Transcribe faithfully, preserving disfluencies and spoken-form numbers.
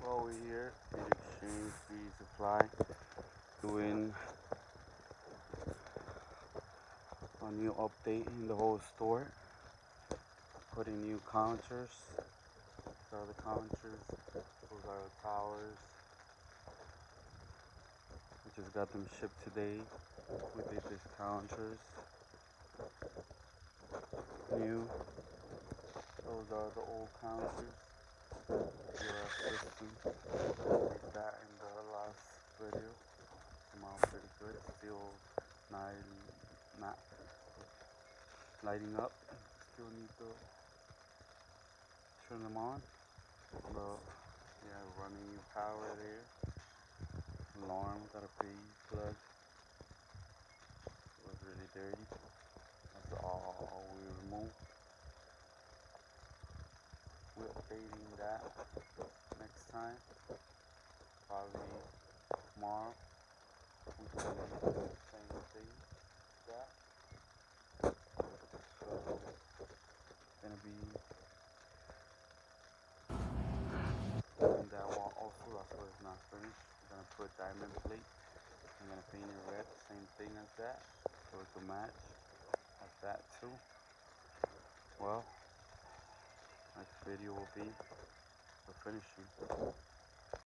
Well, we're here, Beautyexxhange Beauty Supply, doing a new update in the whole store. Putting new counters. These are the counters. Those are the towers. We just got them shipped today. We did these counters. New. Those are the old counters. Your system. Did that in the last video. Came out pretty good. Still not not lighting up. Still need to turn them on. But yeah, running new power there. Alarm got a pay plug. It was really dirty. That's all we removed. We're updating that next time. Probably tomorrow. We can do the same thing. That. So it's gonna be doing that one also. That's why it's not finished. We're gonna put diamond plate. I'm gonna paint it red, same thing as that, so it will match as that too. Well, next video will be the finishing.